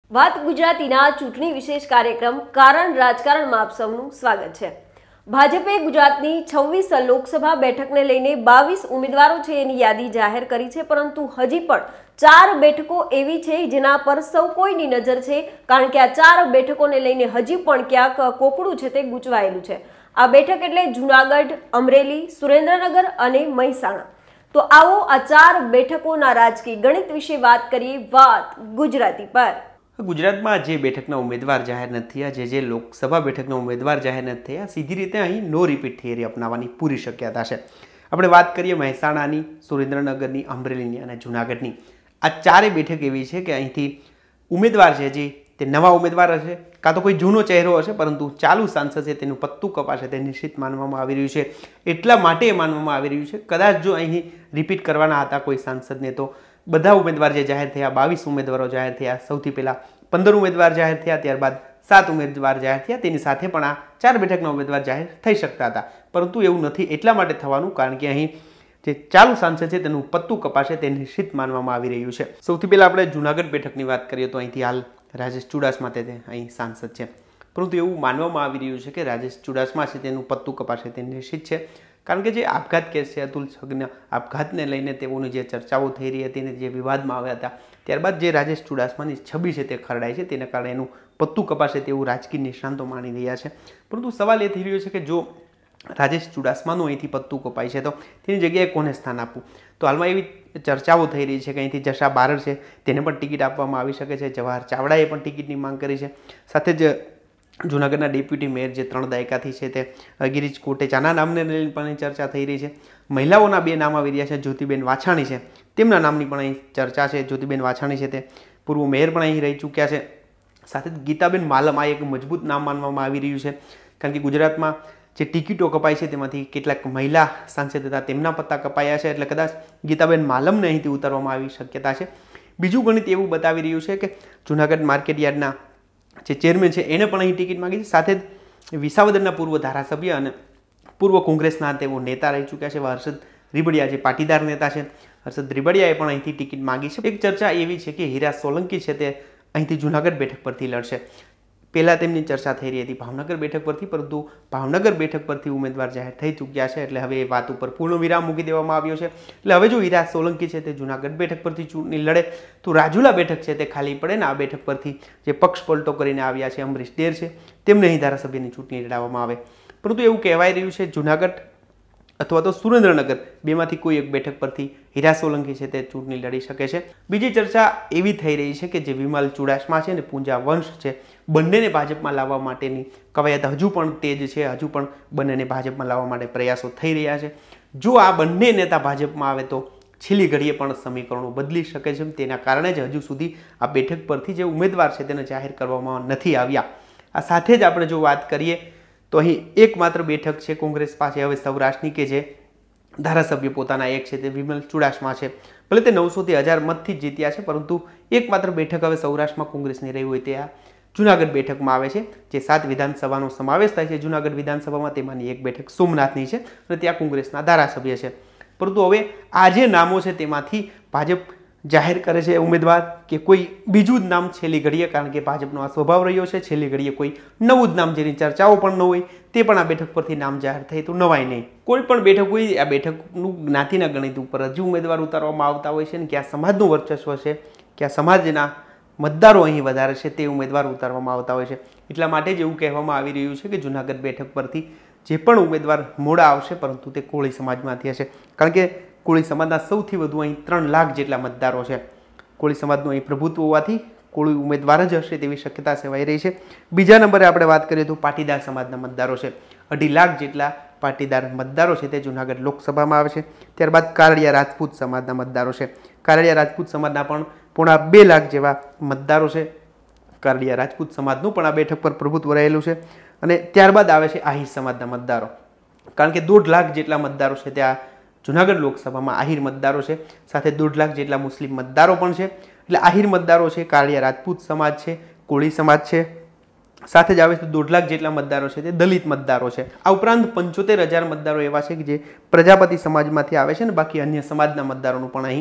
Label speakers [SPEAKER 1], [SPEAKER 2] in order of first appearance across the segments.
[SPEAKER 1] વાત ગુજરાતીના ચૂંટણી વિશેષ કાર્યક્રમ કારણ રાજકારણમાં આપ સૌનું સ્વાગત છે। ભાજપે ગુજરાતની 26 લોકસભા બેઠકને લઈને 22 ઉમેદવારો છે એની યાદી જાહેર કરી છે, પરંતુ હજી પણ 4 બેઠકો એવી છે જેના પર સૌ કોઈની નજર છે, કારણ કે આ 4 બેઠકોને લઈને હજી પણ ક્યાંક કોકડું છે તે ગૂંચવાયેલું છે। આ બેઠક એટલે જૂનાગઢ, અમરેલી, સુરેન્દ્રનગર અને મહેસાણા। તો આવો આ 4 બેઠકોના રાજકીય ગણિત વિશે વાત કરીએ। વાત ગુજરાતી પર।
[SPEAKER 2] ગુજરાતમાં જે બેઠકના ઉમેદવાર જાહેર નથી થયા, જે લોકસભા બેઠકના ઉમેદવાર જાહેર નથી થયા, સીધી રીતે અહીં નો રિપીટ થિયરી અપનાવવાની પૂરી શક્યતા છે। આપણે વાત કરીએ મહેસાણાની, સુરેન્દ્રનગરની, અમરેલીની અને જૂનાગઢની। આ 4 બેઠક એવી છે કે અહીંથી ઉમેદવાર છે જે તે નવા ઉમેદવાર હશે, કાં તો કોઈ જૂનો ચહેરો હશે, પરંતુ ચાલુ સાંસદ છે તેનું પત્તું કપાશે તે નિશ્ચિત માનવામાં આવી રહ્યું છે। એટલા માટે માનવામાં આવી રહ્યું છે કદાચ જો અહીં રિપીટ કરવાના હતા કોઈ સાંસદને તો બધા ઉમેદવાર જે જાહેર થયા, 22 ઉમેદવારો જાહેર થયા, સૌથી પહેલા 15 ઉમેદવાર જાહેર થયા, ત્યારબાદ 7 ઉમેદવાર જાહેર થયા, તેની સાથે પણ આ 4 બેઠકના ઉમેદવાર જાહેર થઈ શકતા હતા, પરંતુ એવું નથી। એટલા માટે થવાનું કારણ કે અહીં જે ચાલુ સાંસદ છે તેનું પત્તું કપાશે તે નિશ્ચિત માનવામાં આવી રહ્યું છે। સૌથી પહેલા આપણે જૂનાગઢ બેઠકની વાત કરીએ તો અહીંથી હાલ રાજેશ ચુડાસમા તે અહીં સાંસદ છે, પરંતુ એવું માનવામાં આવી રહ્યું છે કે રાજેશ ચુડાસમા છે તેનું પત્તું કપાશે તે નિશ્ચિત છે, કારણ કે જે આપઘાત કેસ છે, અતુલ છગનના આપઘાતને લઈને તેઓની જે ચર્ચાઓ થઈ રહી હતી અને જે વિવાદમાં આવ્યા હતા, ત્યારબાદ જે રાજેશ ચુડાસમાની છબી છે તે ખરડાય છે, તેના કારણે એનું પત્તું કપાશે તેવું રાજકીય નિષ્ણાંતો માની રહ્યા છે। પરંતુ સવાલ એ થઈ રહ્યો છે કે જો રાજેશ ચુડાસમાનું અહીંથી પત્તું કપાય છે તો તેની જગ્યાએ કોને સ્થાન આપવું? તો હાલમાં એવી ચર્ચાઓ થઈ રહી છે કે અહીંથી જશા બારડ છે તેને પણ ટિકિટ આપવામાં આવી શકે છે, જવાહર ચાવડાએ પણ ટિકિટની માંગ કરી છે, સાથે જ જૂનાગઢના ડેપ્યુટી મેયર જે 3 દાયકાથી છે તે ગિરીશ કોટેચાના નામને લઈને પણ ચર્ચા થઈ રહી છે। મહિલાઓના 2 નામ આવી રહ્યા છે, જ્યોતિબેન વાછાણી છે તેમના નામની પણ અહીં ચર્ચા છે। જ્યોતિબેન વાછાણી છે તે પૂર્વ મેયર પણ અહીં રહી ચૂક્યા છે, સાથે જ ગીતાબેન માલમ આ એક મજબૂત નામ માનવામાં આવી રહ્યું છે, કારણ કે ગુજરાતમાં જે ટિકિટો કપાય છે તેમાંથી કેટલાક મહિલા સાંસદ હતા તેમના પત્તા કપાયા છે, એટલે કદાચ ગીતાબેન માલમને અહીંથી ઉતારવામાં આવી શક્યતા છે। બીજું ગણિત એવું બતાવી રહ્યું છે કે જૂનાગઢ માર્કેટ યાર્ડના જે ચેરમેન છે એને પણ અહીં ટિકિટ માંગી છે, સાથે જ વિસાવદરના પૂર્વ ધારાસભ્ય અને પૂર્વ કોંગ્રેસના તેઓ નેતા રહી ચૂક્યા છે હર્ષદ રીબડિયા, જે પાટીદાર નેતા છે, હર્ષદ રીબડિયાએ પણ અહીંથી ટિકિટ માંગી છે। એક ચર્ચા એવી છે કે હીરા સોલંકી છે તે અહીંથી જૂનાગઢ બેઠક પરથી લડશે। પહેલાં તેમની ચર્ચા થઈ રહી હતી ભાવનગર બેઠક પરથી, પરંતુ ભાવનગર બેઠક પરથી ઉમેદવાર જાહેર થઈ ચૂક્યા છે, એટલે હવે એ વાત ઉપર પૂર્ણ વિરામ મૂકી દેવામાં આવ્યો છે। એટલે હવે જો હીરા સોલંકી છે તે જૂનાગઢ બેઠક પરથી ચૂંટણી લડે તો રાજુલા બેઠક છે તે ખાલી પડે ને આ બેઠક પરથી જે પક્ષ પલટો કરીને આવ્યા છે અમરીશ ડેર છે તેમને અહીં ધારાસભ્યની ચૂંટણી લડાવવામાં આવે। પરંતુ એવું કહેવાય રહ્યું છે જૂનાગઢ અથવા તો સુરેન્દ્રનગર બેમાંથી કોઈ એક બેઠક પરથી હીરા સોલંકી છે તે ચૂંટણી લડી શકે છે। બીજી ચર્ચા એવી થઈ રહી છે કે જે વિમલ ચુડાસમા છે ને પૂંજા વંશ છે, બંનેને ભાજપમાં લાવવા માટેની કવાયત હજુ પણ તેજ છે, હજુ પણ બંનેને ભાજપમાં લાવવા માટે પ્રયાસો થઈ રહ્યા છે। જો આ બંને નેતા ભાજપમાં આવે તો છેલ્લી ઘડીએ પણ સમીકરણો બદલી શકે છે, તેના કારણે જ હજુ સુધી આ બેઠક પરથી જે ઉમેદવાર છે તેને જાહેર કરવામાં નથી આવ્યા। આ સાથે જ આપણે જો વાત કરીએ તો અહીં એકમાત્ર બેઠક છે કોંગ્રેસ પાસે હવે સૌરાષ્ટ્રની, કે જે ધારાસભ્ય પોતાના એક છે તે વિમલ ચુડાસમા છે, ભલે તે 900 થી 1000 મતથી જ જીત્યા છે, પરંતુ એકમાત્ર બેઠક હવે સૌરાષ્ટ્રમાં કોંગ્રેસની રહી હોય તે આ જૂનાગઢ બેઠકમાં આવે છે, જે 7 વિધાનસભાનો સમાવેશ થાય છે જૂનાગઢ વિધાનસભામાં, તેમાંની એક બેઠક સોમનાથની છે અને ત્યાં કોંગ્રેસના ધારાસભ્ય છે। પરંતુ હવે આ જે નામો છે તેમાંથી ભાજપ જાહેર કરે છે ઉમેદવાર કે કોઈ બીજું જ નામ છેલ્લી ઘડીએ, કારણ કે ભાજપનો આ સ્વભાવ રહ્યો છે છેલ્લી ઘડીએ કોઈ નવું જ નામ જેની ચર્ચાઓ પણ ન હોય તે પણ આ બેઠક પરથી નામ જાહેર થાય તો નવાય નહીં। કોઈ પણ બેઠક હોય આ બેઠકનું જ્ઞાતિના ગણિત ઉપર હજુ ઉમેદવાર ઉતારવામાં આવતા હોય છે ને ક્યાં સમાજનું વર્ચસ્વ છે, ક્યાં સમાજના મતદારો અહીં વધારે છે તે ઉમેદવાર ઉતારવામાં આવતા હોય છે। એટલા માટે જ એવું કહેવામાં આવી રહ્યું છે કે જૂનાગઢ બેઠક પરથી જે પણ ઉમેદવાર મોડા આવશે પરંતુ તે કોળી સમાજમાંથી હશે, કારણ કે કોળી સમાજના સૌથી વધુ અહીં 3 લાખ જેટલા મતદારો છે। કોળી સમાજનું અહીં પ્રભુત્વ હોવાથી કોળી ઉમેદવાર જ હશે તેવી શક્યતા સેવાઈ રહી છે। બીજા નંબરે આપણે વાત કરીએ તો પાટીદાર સમાજના મતદારો છે, 2.5 લાખ જેટલા પાટીદાર મતદારો છે તે જૂનાગઢ લોકસભામાં આવે છે। ત્યારબાદ કારડિયા રાજપૂત સમાજના મતદારો છે, કારડિયા રાજપૂત સમાજના પણ 2.5 લાખ જેવા મતદારો છે। કારડિયા રાજપૂત સમાજનું પણ આ બેઠક પર પ્રભુત્વ રહેલું છે। અને ત્યારબાદ આવે છે આહિર સમાજના મતદારો, કારણ કે 1.5 લાખ જેટલા મતદારો છે ત્યાં જૂનાગઢ લોકસભામાં આહિર મતદારો છે, સાથે 1.5 લાખ જેટલા મુસ્લિમ મતદારો પણ છે, એટલે આહિર મતદારો છે, કારડિયા રાજપૂત સમાજ છે, કોળી સમાજ છે, સાથે જ આવે છે 1.5 લાખ જેટલા મતદારો છે તે દલિત મતદારો છે। આ ઉપરાંત 75000 મતદારો એવા છે કે જે પ્રજાપતિ સમાજમાંથી આવે છે ને બાકી અન્ય સમાજના મતદારોનું પણ અહીં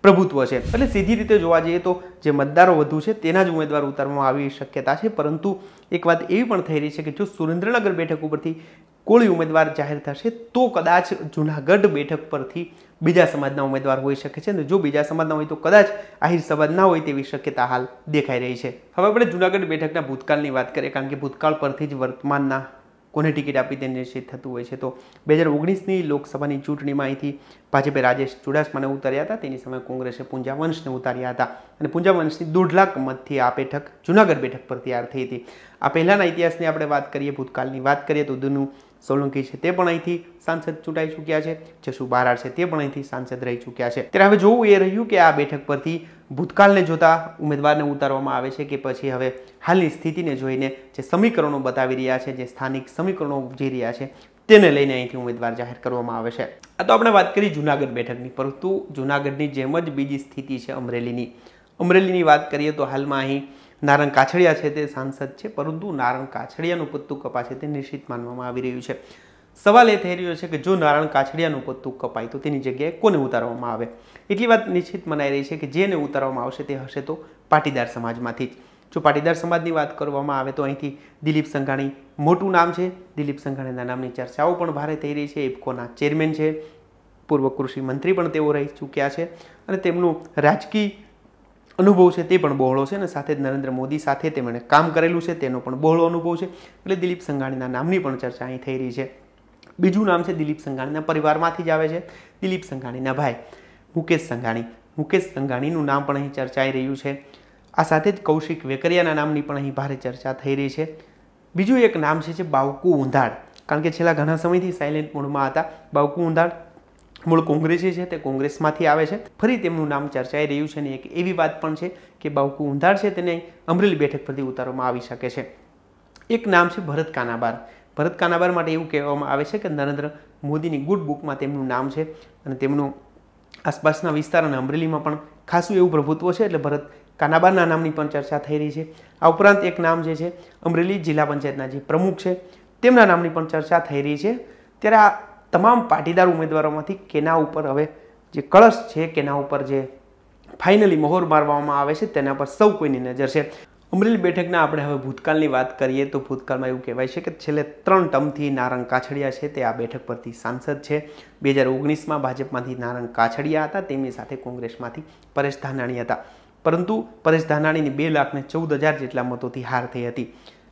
[SPEAKER 2] પ્રભુત્વ છે. એટલે સીધી રીતે જોવા જઈએ તો જે મતદારો વધુ છે તેના જ ઉમેદવાર ઉતારવામાં આવી શક્યતા છે. પરંતુ એક વાત એવી પણ થઈ રહી છે કે જો સુરેન્દ્રનગર બેઠક ઉપરથી કોળી ઉમેદવાર જાહેર થશે તો કદાચ જુનાગઢ બેઠક પરથી બીજા સમાજના ઉમેદવાર હોઈ શકે છે. અને જો બીજા સમાજના હોય તો કદાચ આહિર સમાજના હોય તેવી શક્યતા હાલ દેખાઈ રહી છે. હવે આપણે જુનાગઢ બેઠકના ભૂતકાળની વાત કરીએ, કારણ કે ભૂતકાળ પરથી જ વર્તમાનના કોને ટિકિટ આપી તે નિશ્ચિત થતું હોય છે. તો 2019ની લોકસભાની ચૂંટણીમાં અહીંથી ભાજપે રાજેશ ચુડાસમાને ઉતાર્યા હતા, તેની સામે કોંગ્રેસે પૂંજા વંશને ઉતાર્યા હતા અને પૂંજા વંશની 1.5 લાખ મતથી આ બેઠક જુનાગઢ બેઠક પર તૈયાર થઈ હતી. આ પહેલાના ઇતિહાસની આપણે વાત કરીએ, ભૂતકાળની વાત કરીએ તો દુનુ સોલંકી છે તે પણ અહીંથી સાંસદ ચૂંટાઈ ચૂક્યા છે. જસુ બારાડ છે તે પણ અહીંથી સાંસદ રહી ચૂક્યા છે. ત્યારે હવે જોવું એ રહ્યું કે આ બેઠક પરથી ભૂતકાળને જોતા ઉમેદવારને ઉતારવામાં આવે છે કે પછી હવે હાલની સ્થિતિને જોઈને જે સમીકરણો બતાવી રહ્યા છે, જે સ્થાનિક સમીકરણો ઉપજી રહ્યા છે તેને લઈને અહીંથી ઉમેદવાર જાહેર કરવામાં આવે છે. આ તો આપણે વાત કરી જુનાગઢ બેઠકની, પરંતુ જુનાગઢની જેમ જ બીજી સ્થિતિ છે અમરેલીની વાત કરીએ તો હાલમાં અહીં નારણ કાછડિયા છે તે સાંસદ છે, પરંતુ નારણ કાછડિયાનું પત્તું કપાશે તે નિશ્ચિત માનવામાં આવી રહ્યું છે. સવાલ એ થઈ રહ્યો છે કે જો નારણ કાછડિયાનું પત્તું કપાય તો તેની જગ્યાએ કોને ઉતારવામાં આવે? એટલી વાત નિશ્ચિત મનાઈ રહી છે કે જેને ઉતારવામાં આવશે તે હશે તો પાટીદાર સમાજમાંથી જ. જો પાટીદાર સમાજની વાત કરવામાં આવે તો અહીંથી દિલીપ સંઘાણી મોટું નામ છે. દિલીપ સંઘાણીના નામની ચર્ચાઓ પણ ભારે થઈ રહી છે. ઇફકોના ચેરમેન છે, પૂર્વ કૃષિ મંત્રી પણ તેઓ રહી ચૂક્યા છે અને તેમનું રાજકીય અનુભવ છે તે પણ બહોળો છે અને સાથે જ નરેન્દ્ર મોદી સાથે તેમણે કામ કરેલું છે તેનો પણ બહોળો અનુભવ છે. એટલે દિલીપ સંઘાણીના નામની પણ ચર્ચા અહીં થઈ રહી છે. બીજું નામ છે દિલીપ સંઘાણીના પરિવારમાંથી જ આવે છે, દિલીપ સંઘાણીના ભાઈ મુકેશ સંઘાણી. મુકેશ સંઘાણીનું નામ પણ અહીં ચર્ચાઈ રહ્યું છે. આ સાથે જ કૌશિક વેકરિયાના નામની પણ અહીં ભારે ચર્ચા થઈ રહી છે. બીજું એક નામ છે બાવકુ ઉંધાડ, કારણ કે છેલ્લા ઘણા સમયથી સાયલેન્ટ મોડમાં હતા. બાવકુ ઉંધાડ મૂળ કોંગ્રેસી છે, તે કોંગ્રેસમાંથી આવે છે. ફરી તેમનું નામ ચર્ચાઈ રહ્યું છે અને એક એવી વાત પણ છે કે બાવકુ ઉંધાડ છે તેને અમરેલી બેઠક પરથી ઉતારવામાં આવી શકે છે. એક નામ છે ભરત કાનાબાર. ભરત કાનાબાર માટે એવું કહેવામાં આવે છે કે નરેન્દ્ર મોદીની ગુડ બુકમાં તેમનું નામ છે અને તેમનું આસપાસના વિસ્તાર અને અમરેલીમાં પણ ખાસું એવું પ્રભુત્વ છે. એટલે ભરત કાનાબારના નામની પણ ચર્ચા થઈ રહી છે. આ ઉપરાંત એક નામ જે છે અમરેલી જિલ્લા પંચાયતના જે પ્રમુખ છે તેમના નામની પણ ચર્ચા થઈ રહી છે. ત્યારે આ તમામ પાટીદાર ઉમેદવારોમાંથી કેના ઉપર હવે જે કળશ છે, કેના ઉપર જે ફાઇનલી મહોર મારવામાં આવે છે તેના પર સૌ કોઈની નજર છે. અમરેલી બેઠકના આપણે હવે ભૂતકાળની વાત કરીએ તો ભૂતકાળમાં એવું કહેવાય છે કે છેલ્લે 3 ટર્મથી નારણ કાછડિયા છે તે આ બેઠક પરથી સાંસદ છે. 2019માં ભાજપમાંથી નારણ કાછડિયા હતા, તેમની સાથે કોંગ્રેસમાંથી પરેશ ધાનાણી હતા, પરંતુ પરેશ ધાનાણીની 2,14,000 જેટલા મતોથી હાર થઈ હતી.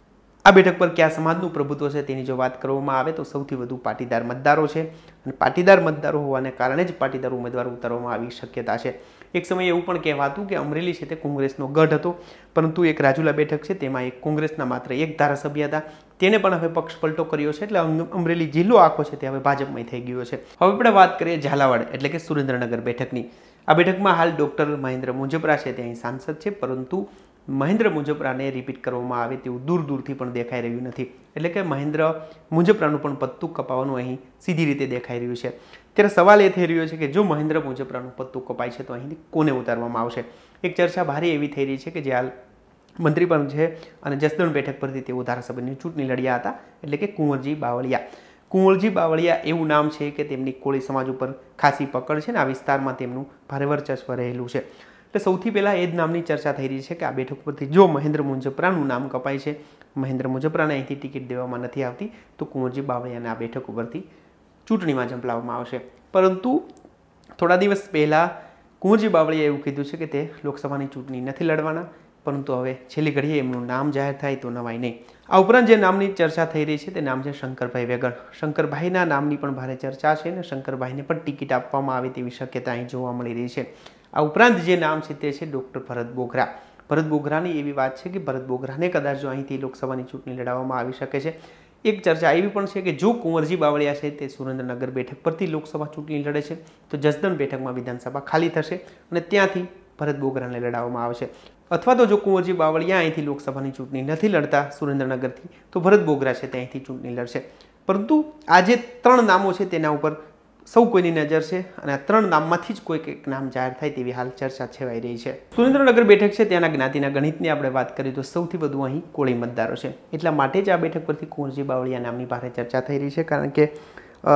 [SPEAKER 2] આ બેઠક પર કયા સમાજનું પ્રભુત્વ છે તેની જો વાત કરવામાં આવે તો સૌથી વધુ પાટીદાર મતદારો છે અને પાટીદાર મતદારો હોવાને કારણે જ પાટીદાર ઉમેદવાર ઉતારવામાં આવી શક્યતા છે. એક સમયે એવું પણ કહેવાતું કે અમરેલી છે તે કોંગ્રેસનો ગઢ હતો, પરંતુ એક રાજુલા બેઠક છે તેમાં એક કોંગ્રેસના માત્ર એક ધારાસભ્ય હતા, તેને પણ હવે પક્ષ પલટો કર્યો છે. એટલે અમરેલી જિલ્લો આખો છે તે હવે ભાજપમાં થઈ ગયો છે. હવે આપણે વાત કરીએ ઝાલાવાડ એટલે કે સુરેન્દ્રનગર બેઠકની. આ બેઠકમાં હાલ ડોક્ટર મહેન્દ્ર મુંજપરા છે તે અહીં સાંસદ છે, પરંતુ મહેન્દ્ર મુંજપરાને રિપીટ કરવામાં આવે તેવું દૂર દૂરથી પણ દેખાઈ રહ્યું નથી. એટલે કે મહેન્દ્ર મુંજપરાનું પણ પત્તું કપાવાનું અહીં સીધી રીતે દેખાઈ રહ્યું છે. ત્યારે સવાલ એ થઈ રહ્યો છે કે જો મહેન્દ્ર મુંજપરાનું પત્તું કપાય છે તો અહીં કોને ઉતારવામાં આવશે? એક ચર્ચા ભારે એવી થઈ રહી છે કે જે હાલ મંત્રી પણ છે અને જસદણ બેઠક પરથી તેઓ ધારાસભ્યની ચૂંટણી લડ્યા હતા, એટલે કે કુંવરજી બાવળિયા. કુંવરજી બાવળિયા એવું નામ છે કે તેમની કોળી સમાજ ઉપર ખાસી પકડ છે ને આ વિસ્તારમાં તેમનું ભારે વર્ચસ્વ રહેલું છે. એટલે સૌથી પહેલાં એ જ નામની ચર્ચા થઈ રહી છે કે આ બેઠક પરથી જો મહેન્દ્ર મુંજપરાનું નામ કપાય છે, મહેન્દ્ર મુંજપરાને અહીંથી ટિકિટ દેવામાં નથી આવતી, તો કુંવરજી બાવળિયાને આ બેઠક ઉપરથી ચૂંટણીમાં ઝંપલાવવામાં આવશે. પરંતુ થોડા દિવસ પહેલાં કુંવરજી બાવળિયાએ એવું કીધું છે કે તે લોકસભાની ચૂંટણી નથી લડવાના, પરંતુ હવે છેલ્લી ઘડીએ એમનું નામ જાહેર થાય તો નવાય નહીં. આ ઉપરાંત જે નામની ચર્ચા થઈ રહી છે તે નામ છે શંકરભાઈ વેગડ. શંકરભાઈના નામની પણ ભારે ચર્ચા છે અને શંકરભાઈને પણ ટિકિટ આપવામાં આવે તેવી શક્યતા અહીં જોવા મળી રહી છે. આ ઉપરાંત જે નામ છે તે છે ડૉક્ટર ભરત બોઘરા. ભરત બોઘરાની એવી વાત છે કે ભરત બોઘરાને કદાચ જો અહીંથી લોકસભાની ચૂંટણી લડાવવામાં આવી શકે છે. એક ચર્ચા એવી પણ છે કે જો કુંવરજી બાવળિયા છે તે સુરેન્દ્રનગર બેઠક પરથી લોકસભા ચૂંટણી લડે છે તો જસદણ બેઠકમાં વિધાનસભા ખાલી થશે અને ત્યાંથી ભરત બોઘરાને લડાવવામાં આવશે. અથવા તો જો કુંવરજી બાવળિયા અહીંથી લોકસભાની ચૂંટણી નથી લડતા સુરેન્દ્રનગરથી તો ભરત બોઘરા છે તે અહીંથી ચૂંટણી લડશે. પરંતુ આ જે 3 નામો છે તેના ઉપર સૌ કોઈની નજર છે અને આ 3 નામમાંથી જ કોઈક એક નામ જાહેર થાય તેવી હાલ ચર્ચા છેવાઈ રહી છે. સુરેન્દ્રનગર બેઠક છે ત્યાંના જ્ઞાતિના ગણિતની આપણે વાત કરીએ તો સૌથી વધુ અહીં કોળી મતદારો છે, એટલા માટે જ આ બેઠક પરથી કુંવરજી બાવળિયા નામની ભારે ચર્ચા થઈ રહી છે. કારણ કે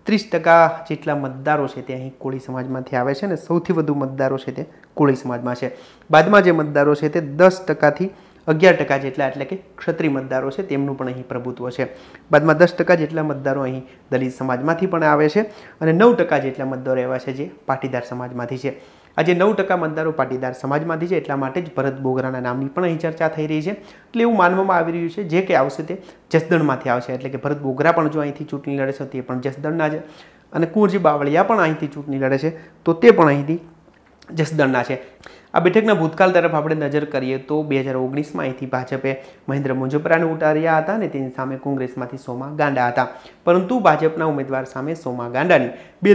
[SPEAKER 2] 30% જેટલા મતદારો છે તે અહીં કોળી સમાજમાંથી આવે છે અને સૌથી વધુ મતદારો છે તે કોળી સમાજમાં છે. બાદમાં જે મતદારો છે તે 10%થી 11% જેટલા એટલે કે ક્ષત્રિય મતદારો છે તેમનું પણ અહીં પ્રભુત્વ છે. બાદમાં 10% જેટલા મતદારો અહીં દલિત સમાજમાંથી પણ આવે છે અને 9% જેટલા મતદારો એવા છે જે પાટીદાર સમાજમાંથી છે. આ જે 9% મતદારો પાટીદાર સમાજમાંથી છે એટલા માટે જ ભરત બોગરાના નામની પણ અહીં ચર્ચા થઈ રહી છે. એટલે એવું માનવામાં આવી રહ્યું છે જે કે આવશે તે જસદણમાંથી આવશે. એટલે કે ભરત બોગરા પણ જો અહીંથી ચૂંટણી લડે છે તે પણ જસદણના છે અને કુંવરજી બાવળિયા પણ અહીંથી ચૂંટણી લડે છે તો તે પણ અહીંથી જસદણના છે. આ બેઠકના ભૂતકાળ તરફ આપણે નજર કરીએ તો 2019માં અહીંથી ભાજપે મહેન્દ્ર મુંજપરાને ઉતાર્યા હતા અને તેની સામે કોંગ્રેસમાંથી સોમા ગાંડા હતા. પરંતુ ભાજપના ઉમેદવાર સામે સોમા ગાંડાની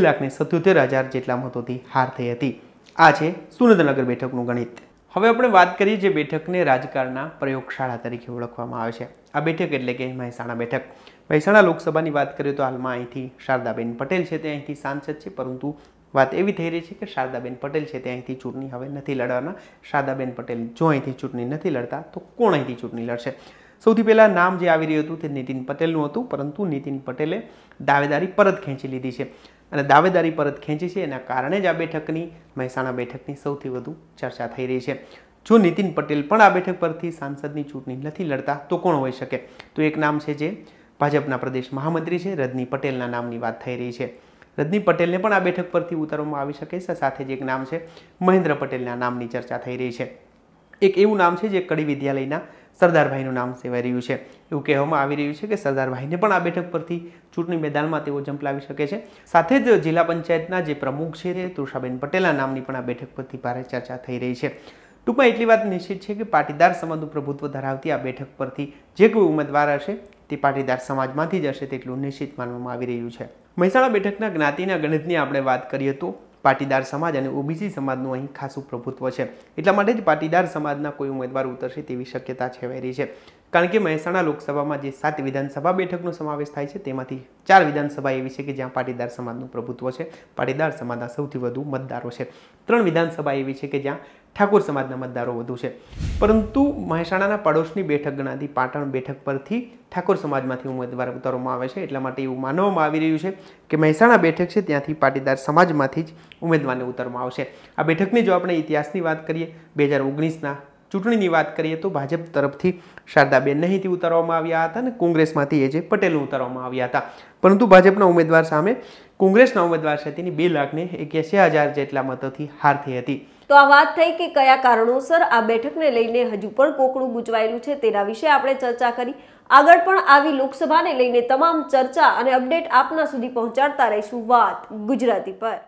[SPEAKER 2] 2,77,000 જેટલા મતોથી હાર થઈ હતી. આ છે સુરેન્દ્રનગર બેઠકનું ગણિત. હવે આપણે વાત કરીએ જે બેઠકને રાજકારણના પ્રયોગશાળા તરીકે ઓળખવામાં આવે છે. આ બેઠક એટલે કે મહેસાણા બેઠક. મહેસાણા લોકસભાની વાત કરીએ તો હાલમાં અહીંથી શારદાબેન પટેલ છે તે અહીંથી સાંસદ છે, પરંતુ વાત એવી થઈ રહી છે કે શારદાબેન પટેલ છે તે અહીંથી ચૂંટણી હવે નથી લડવાના. શારદાબેન પટેલ જો અહીંથી ચૂંટણી નથી લડતા તો કોણ અહીંથી ચૂંટણી લડશે? સૌથી પહેલાં નામ જે આવી રહ્યું હતું તે નીતિન પટેલનું હતું, પરંતુ નીતિન પટેલે દાવેદારી પરત ખેંચી લીધી છે અને દાવેદારી પરત ખેંચી છે એના કારણે જ આ બેઠકની મહેસાણા બેઠકની સૌથી વધુ ચર્ચા થઈ રહી છે. જો નીતિન પટેલ પણ આ બેઠક પરથી સાંસદની ચૂંટણી નથી લડતા તો કોણ હોઈ શકે? તો એક નામ છે જે ભાજપના પ્રદેશ મહામંત્રી છે રજની પટેલના નામની વાત થઈ રહી છે. રજની પટેલને પણ આ બેઠક પરથી ઉતારવામાં આવી શકે છે. સાથે જ એક નામ છે મહેન્દ્ર પટેલના નામની ચર્ચા થઈ રહી છે. એક એવું નામ છે જે કડી વિદ્યાલયના સરદારભાઈનું નામ સેવાઈ રહ્યું છે. એવું કહેવામાં આવી રહ્યું છે કે સરદારભાઈને પણ આ બેઠક પરથી ચૂંટણી મેદાનમાં તેઓ ઝંપલાવી શકે છે. સાથે જ જિલ્લા પંચાયતના જે પ્રમુખ છે તે તૃષાબેન પટેલના નામની પણ આ બેઠક પરથી ભારે ચર્ચા થઈ રહી છે. ટૂંકમાં એટલી વાત નિશ્ચિત છે કે પાટીદાર સમાજનું પ્રભુત્વ ધરાવતી આ બેઠક પરથી જે કોઈ ઉમેદવાર હશે તે પાટીદાર સમાજમાંથી જ હશે તેટલું નિશ્ચિત માનવામાં આવી રહ્યું છે. મહેસાણા બેઠકના જ્ઞાતિના ગણિતની આપણે વાત કરીએ તો પાટીદાર સમાજ અને ઓબીસી સમાજનું અહીં ખાસું પ્રભુત્વ છે. એટલા માટે જ પાટીદાર સમાજના કોઈ ઉમેદવાર ઉતરશે તેવી શક્યતા છેવાઈ રહી છે. કારણ કે મહેસાણા લોકસભામાં જે 7 વિધાનસભા બેઠકનો સમાવેશ થાય છે તેમાંથી 4 વિધાનસભા એવી છે કે જ્યાં પાટીદાર સમાજનું પ્રભુત્વ છે. પાટીદાર સમાજના સૌથી વધુ મતદારો છે. 3 વિધાનસભા એવી છે કે જ્યાં ઠાકોર સમાજના મતદારો વધુ છે. પરંતુ મહેસાણાના પડોશની બેઠક ગણાતી પાટણ બેઠક પરથી ઠાકોર સમાજમાંથી ઉમેદવાર ઉતારવામાં આવે છે. એટલા માટે એવું માનવામાં આવી રહ્યું છે કે મહેસાણા બેઠક છે ત્યાંથી પાટીદાર સમાજમાંથી જ ઉમેદવારને ઉતારવામાં આવશે. આ બેઠકની જો આપણે ઇતિહાસની વાત કરીએ, 2019ના ચૂંટણીની વાત કરીએ તો ભાજપ તરફથી શારદાબેન અહીંથી ઉતારવામાં આવ્યા હતા અને કોંગ્રેસમાંથી એજે પટેલને ઉતારવામાં આવ્યા હતા. પરંતુ ભાજપના ઉમેદવાર સામે કોંગ્રેસના ઉમેદવાર છે તેની 2,81,000 જેટલા મતોથી હાર થઈ હતી.
[SPEAKER 1] તો આ વાત થઈ કે કયા કારણોસર આ બેઠકને લઈને હજુ પણ કોકડું ગૂંચવાયેલું છે તેના વિશે આપણે ચર્ચા કરી. આગળ પણ આવી લોકસભાને લઈને તમામ ચર્ચા અને અપડેટ આપના સુધી પહોંચાડતા રહીશું વાત ગુજરાતી પર.